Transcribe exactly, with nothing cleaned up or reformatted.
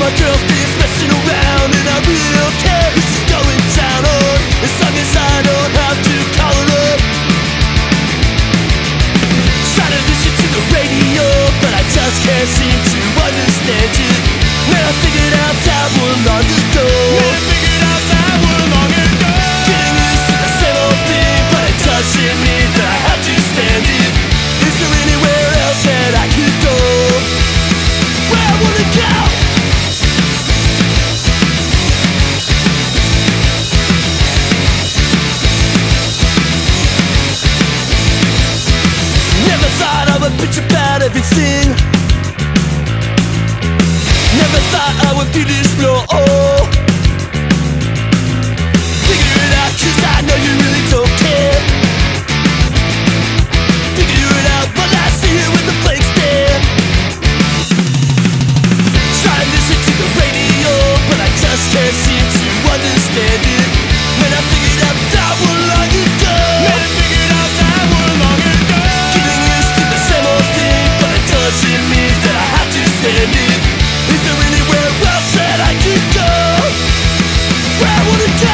my girlfriend's messing around, and I really don't care who she's going down on, as long as I don't have to call her up. Try to listen to the radio, but I just can't seem to understand you. Man, I figured out that one long ago. Man, I figured out that one long ago. Getting used to the same old thing, but it doesn't mean that I have to stand it. Is there anywhere else that I could go? Where I wanna go? Never thought I would bitch about everything. Never thought I would feel this low. Figure it out, cause I know you really don't care. Figure it out while I sit here with the blank stare. Try to listen to the radio, but I just can't seem to understand it. Man, I figured out that one long ago. Man, I figured out that one long ago. Getting used to the same old thing, but it doesn't mean that I have to stand it. Is there anywhere else that I could go? Where I wanna go?